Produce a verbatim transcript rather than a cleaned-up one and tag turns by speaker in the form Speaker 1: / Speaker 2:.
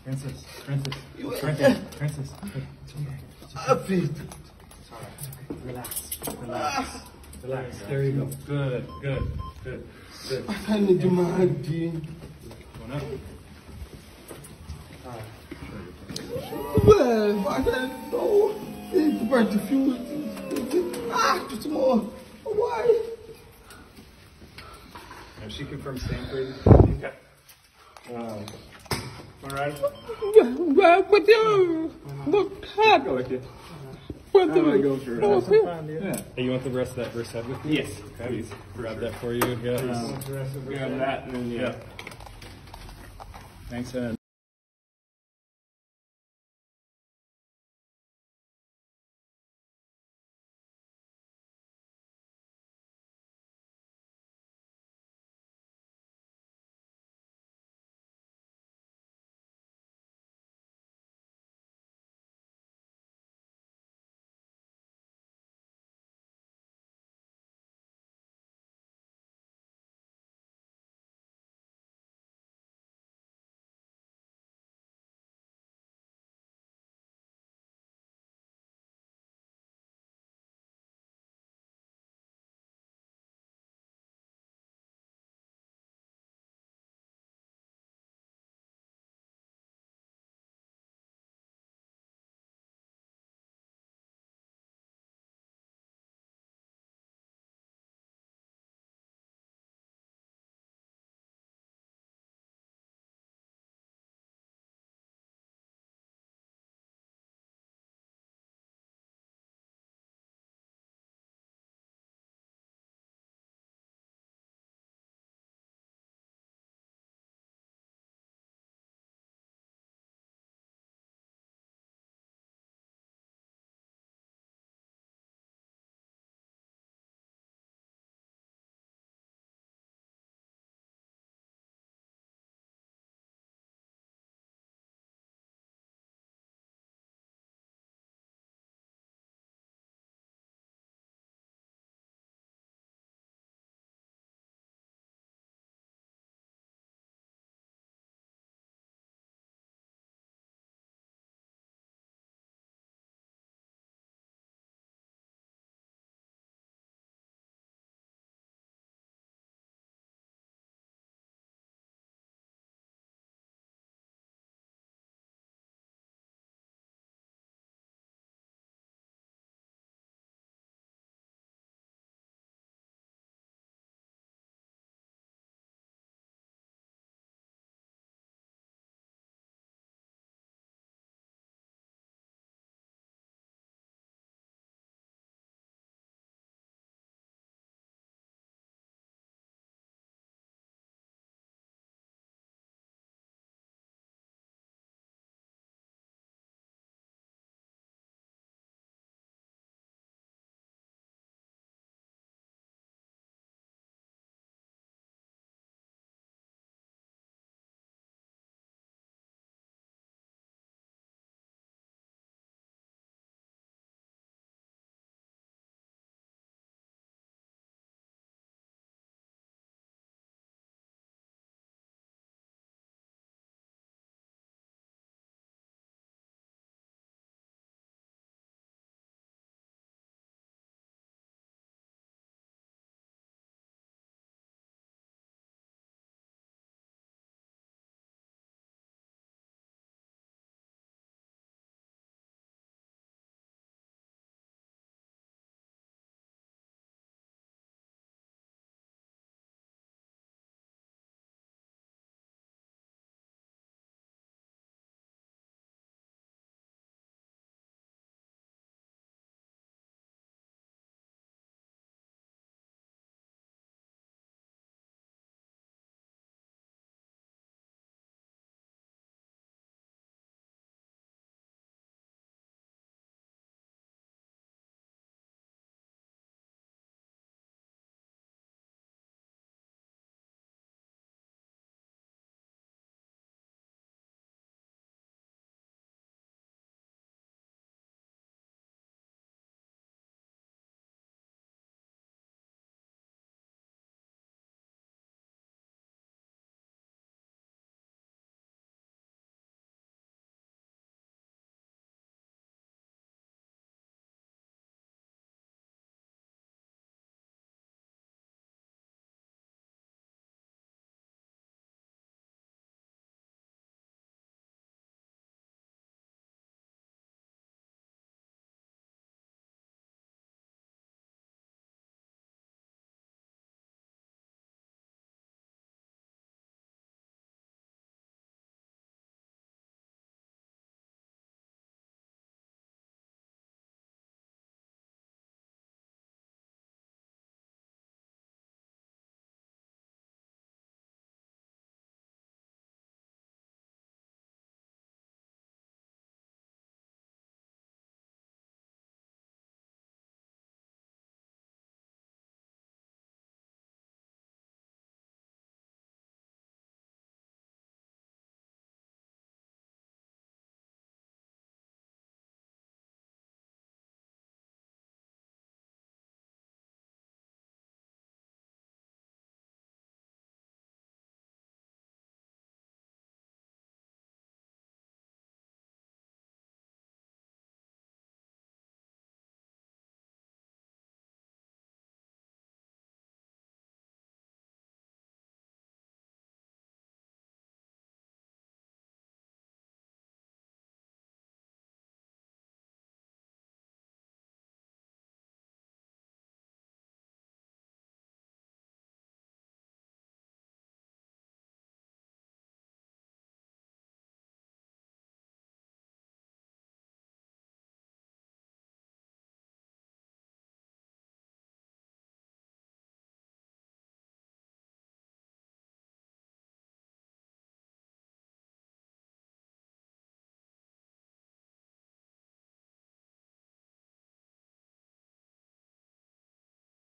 Speaker 1: Princess, princess, princess, princess.
Speaker 2: I feel it.
Speaker 1: It's all right. Relax, relax, relax. There you go. Good, good, good, good.
Speaker 2: I need my hand, Dean.
Speaker 1: One up.
Speaker 2: Well, I don't know. It's about to fuse. Ah, just more. Why?
Speaker 1: And she confirmed Stanford. Okay. Um, all right.
Speaker 2: Well, but you, but hard.
Speaker 1: Go with you.
Speaker 2: But
Speaker 1: I'm gonna
Speaker 2: you,
Speaker 1: go for it.
Speaker 2: oh,
Speaker 1: Yeah. Hey, you want the rest of that verse head with me? Yes. Okay. Please. Grab that for you, guys.
Speaker 2: Um,
Speaker 1: Grab that and then yeah. Thanks, Ed.